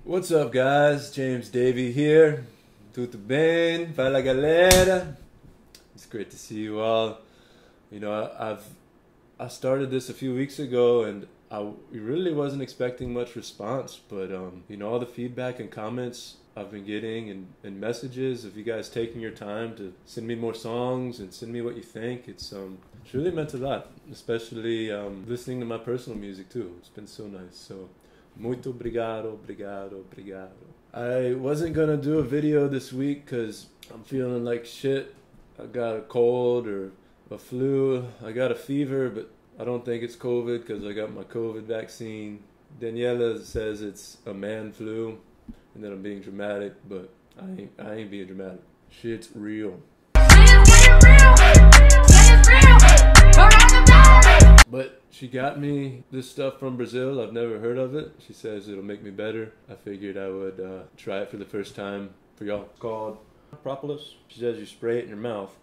What's up, guys? James Davey here. Tudo bem? Fala, galera. It's great to see you all. You know, I started this a few weeks ago, and I really wasn't expecting much response, but you know, all the feedback and comments I've been getting and messages of you guys taking your time to send me more songs and send me what you think. It's really meant a lot, especially listening to my personal music too. It's been so nice. So muito obrigado, obrigado, obrigado. I wasn't gonna do a video this week because I'm feeling like shit. I got a cold or a flu. I got a fever, but I don't think it's COVID because I got my COVID vaccine. Daniela says it's a man flu and that I'm being dramatic, but I ain't being dramatic. Shit's real. But she got me this stuff from Brazil. I've never heard of it. She says it'll make me better. I figured I would try it for the first time for y'all. It's called Propolis. She says you spray it in your mouth.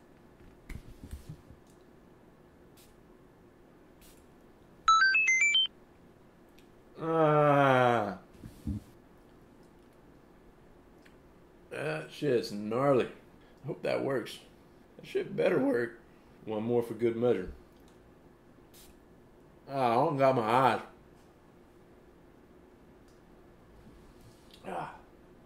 Ah, that shit's gnarly. I hope that works. That shit better work. One more for good measure. Ah, I don't got my eyes. Ah.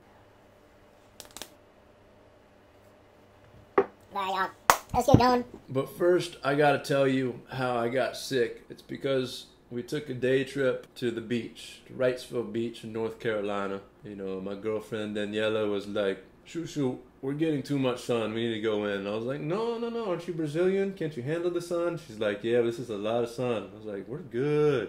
Alright, let's get going. But first, I gotta tell you how I got sick. It's because we took a day trip to the beach, to Wrightsville Beach in North Carolina. You know, my girlfriend Daniela was like, shoot, we're getting too much sun, we need to go in. And I was like, no, aren't you Brazilian? Can't you handle the sun? She's like, yeah, this is a lot of sun. I was like, we're good.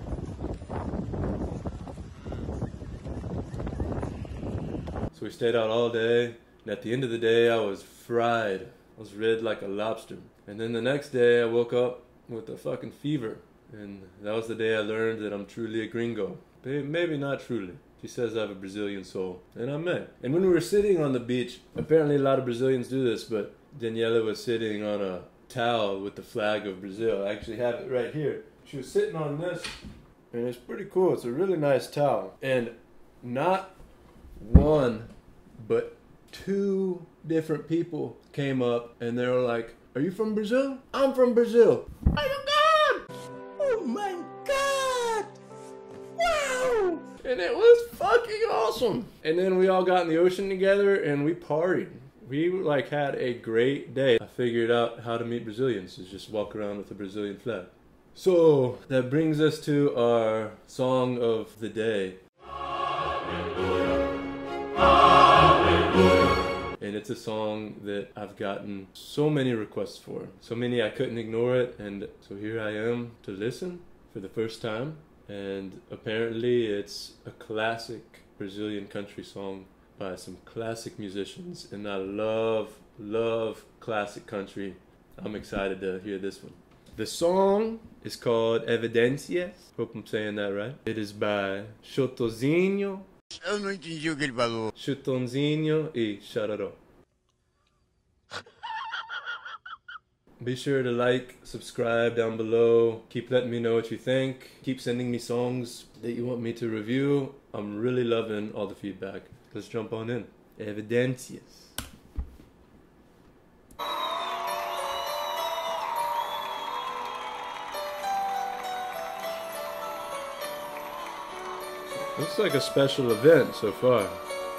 So we stayed out all day, and at the end of the day, I was fried. I was red like a lobster. And then the next day, I woke up with a fucking fever. And that was the day I learned that I'm truly a gringo. Maybe not truly. She says I have a Brazilian soul, and I may. And when we were sitting on the beach, apparently a lot of Brazilians do this, but Daniela was sitting on a towel with the flag of Brazil. I actually have it right here. She was sitting on this, and it's pretty cool. It's a really nice towel. And not one, but two different people came up, and they were like, are you from Brazil? I'm from Brazil. Oh my God! Oh my God! Wow! And it was fucking awesome. And then we all got in the ocean together and we partied. We like had a great day. I figured out how to meet Brazilians, is just walk around with a Brazilian flag. So that brings us to our song of the day. And it's a song that I've gotten so many requests for. So many I couldn't ignore it, and so here I am to listen for the first time. And apparently it's a classic Brazilian country song by some classic musicians, and I love classic country. I'm excited to hear this one. The song is called Evidências. Hope I'm saying that right. It is by Chitãozinho. Eu não entendi o que ele falou. Chitãozinho e Chororó. Be sure to like, subscribe down below. Keep letting me know what you think. Keep sending me songs that you want me to review. I'm really loving all the feedback. Let's jump on in. Evidências. Looks like a special event so far.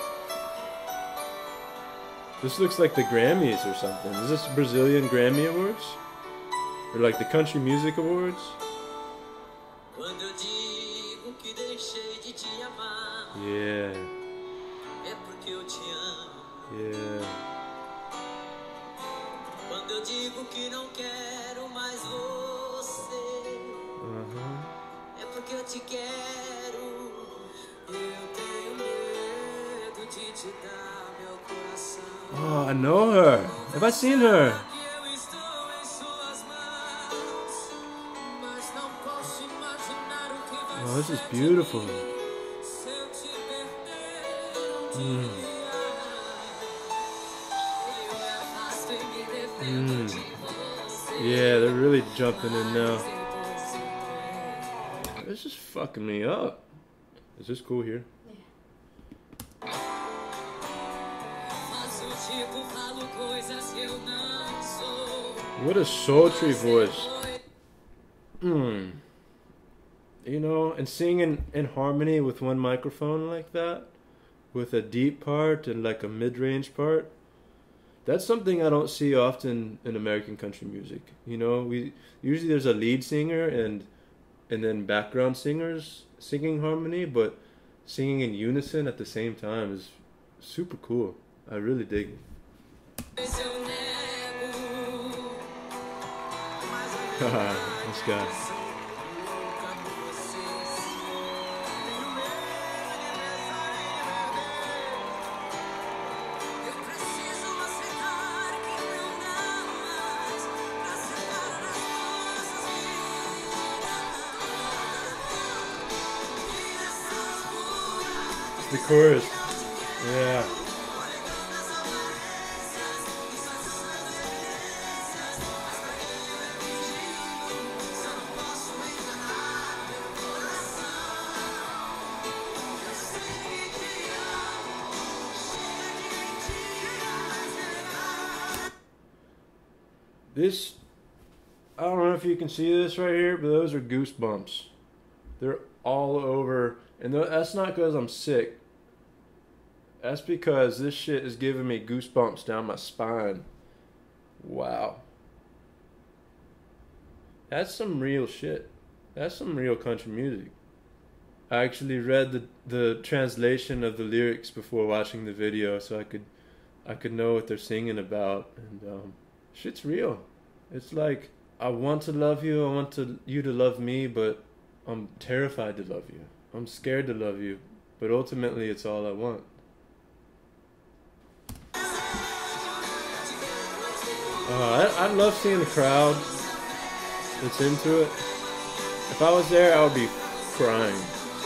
This looks like the Grammys or something. Is this Brazilian Grammy Awards? Or like the Country Music Awards? Yeah. Yeah. Oh, I know her. Have I seen her? Oh, this is beautiful. Yeah, they're really jumping in now. This is fucking me up. Is this cool here? Yeah. What a sultry voice. You know, and singing in harmony with one microphone like that, with a deep part and like a mid-range part, that's something I don't see often in American country music. You know, we usually there's a lead singer and then background singers singing harmony, but singing in unison at the same time is super cool. I really dig it. This guy. The chorus. Yeah. This, I don't know if you can see this right here, but those are goosebumps. They're all over, and that's not because I'm sick. That's because this shit is giving me goosebumps down my spine. Wow. That's some real shit. That's some real country music. I actually read the translation of the lyrics before watching the video, so I could know what they're singing about, and shit's real. It's like, I want to love you, I want you to love me, but I'm terrified to love you. I'm scared to love you, but ultimately it's all I want. I love seeing the crowd that's into it. If I was there, I would be crying.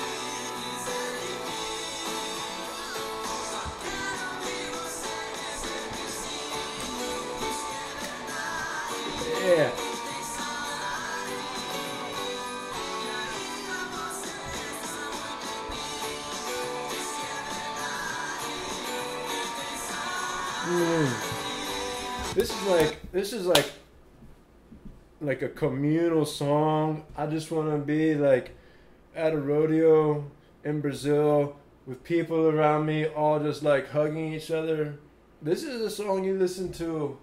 Yeah. This is like a communal song. I just want to be like at a rodeo in Brazil with people around me, all just like hugging each other. This is a song you listen to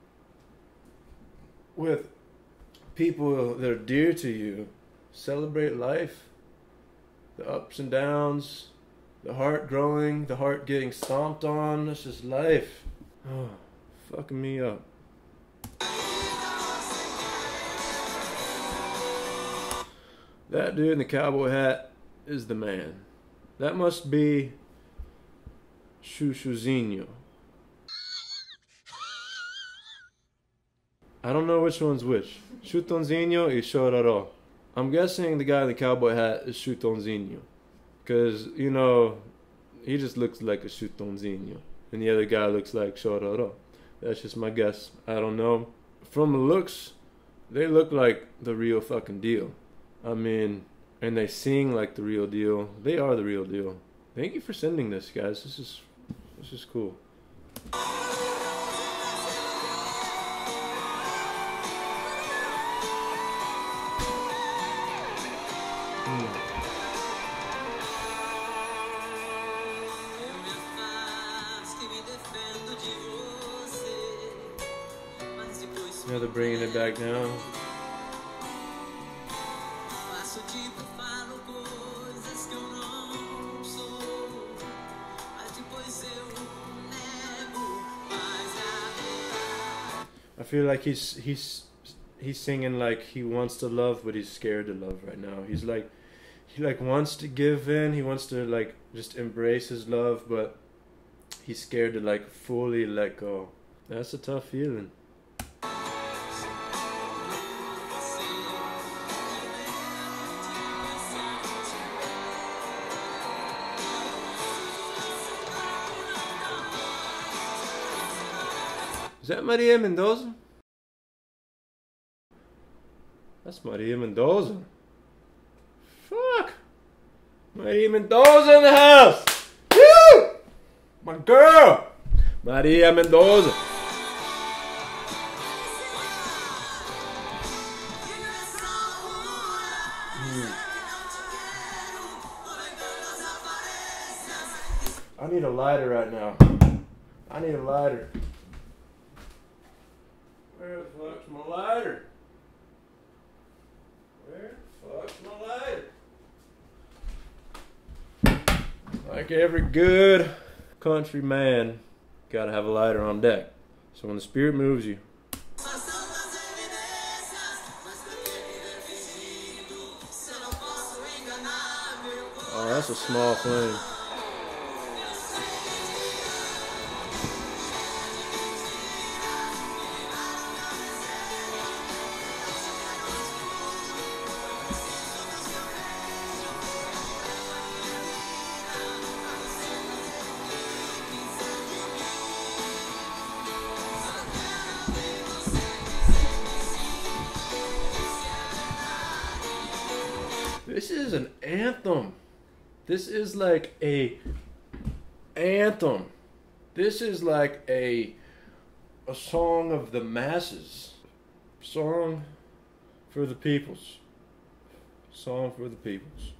with people that are dear to you. Celebrate life, the ups and downs, the heart growing, the heart getting stomped on. This is life. Oh, fucking me up. That dude in the cowboy hat is the man. That must be Chuchuzinho. I don't know which one's which. Chutãozinho and Chororó. I'm guessing the guy in the cowboy hat is Chutãozinho. Because, you know, he just looks like a Chutãozinho. And the other guy looks like Chororó. That's just my guess. I don't know. From the looks, they look like the real fucking deal. I mean, and they sing like the real deal. They are the real deal. Thank you for sending this, guys. This is cool. Now they're bringing it back now. I feel like he's singing like he wants to love, but he's scared to love right now. He wants to give in. He wants to like just embrace his love, but he's scared to like fully let go. That's a tough feeling. Is that Maria Mendoza? That's Maria Mendoza. Fuck! Maria Mendoza in the house! Woo! My girl! Maria Mendoza. I need a lighter right now. I need a lighter. Where the fuck's my lighter? Where the fuck's my lighter? Like every good country man, gotta have a lighter on deck. So when the spirit moves you. Oh, that's a small flame. This is an anthem. This is like a anthem. This is like a song of the masses. Song for the peoples. Song for the peoples.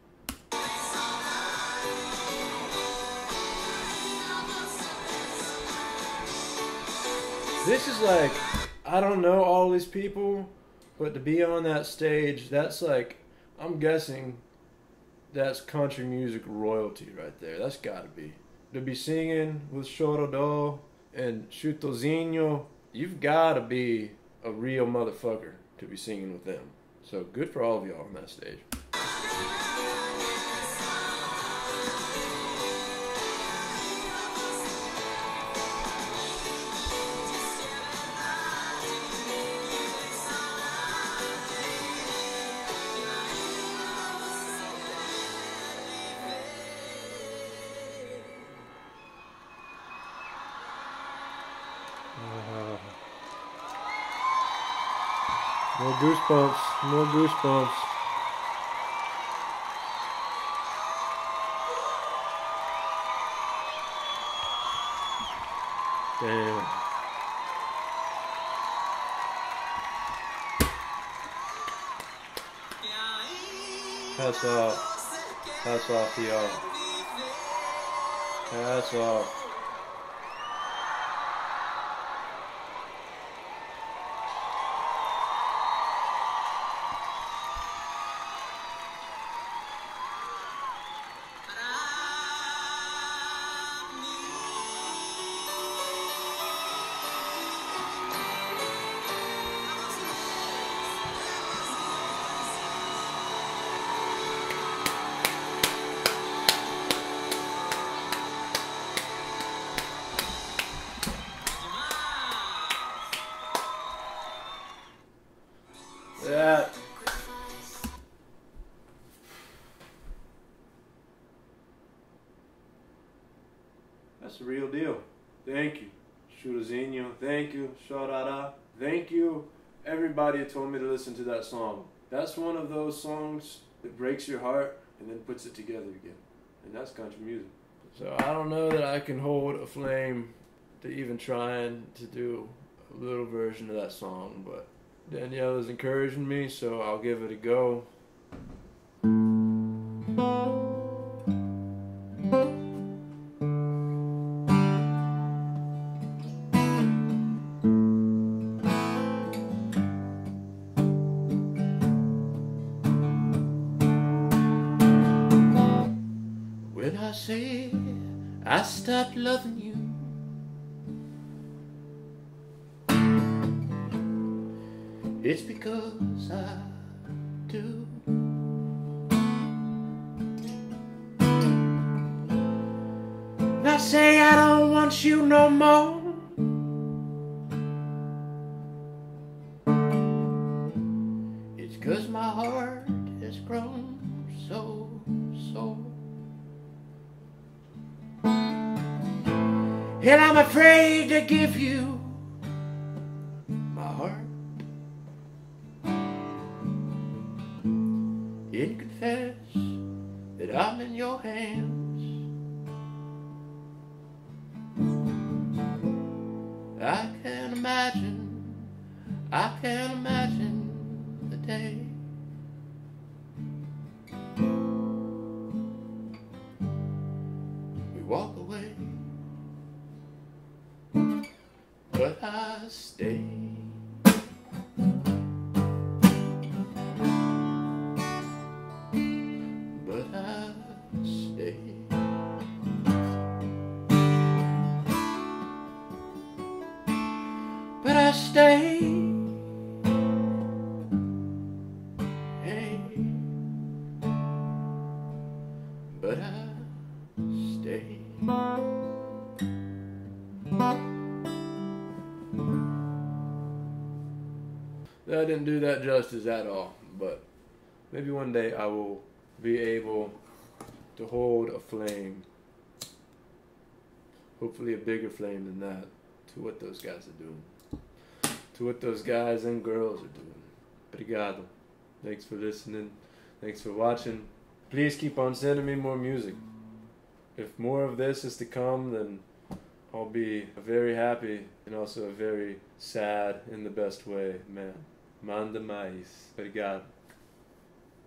This is like, I don't know all these people, but to be on that stage, that's like, I'm guessing that's country music royalty right there. That's gotta be. To be singing with Chororó and Chutozinho, you've gotta be a real motherfucker to be singing with them. So good for all of y'all on that stage. More goosebumps, more goosebumps. Damn. Hats off. Hats off to y'all. Hats off. That's the real deal. Thank you, Chutozinho. Thank you, Chororó. Thank you, everybody who told me to listen to that song. That's one of those songs that breaks your heart and then puts it together again. And that's country music. So I don't know that I can hold a flame to even trying to do a little version of that song, but Danielle is encouraging me, so I'll give it a go. When I say I stopped loving you, it's because I do. I say I don't want you no more, it's 'cause my heart has grown so sore. And I'm afraid to give you my heart and confess that I'm in your hands. can't imagine the day we walk away, but I stay. But I stay. But I stay. Hey. But I stay. I didn't do that justice at all, but maybe one day I will be able to hold a flame, hopefully a bigger flame than that, to what those guys are doing, to what those guys and girls are doing. Obrigado. Thanks for listening. Thanks for watching. Please keep on sending me more music. If more of this is to come, then I'll be very happy and also very sad in the best way, man. Manda mais. Obrigado.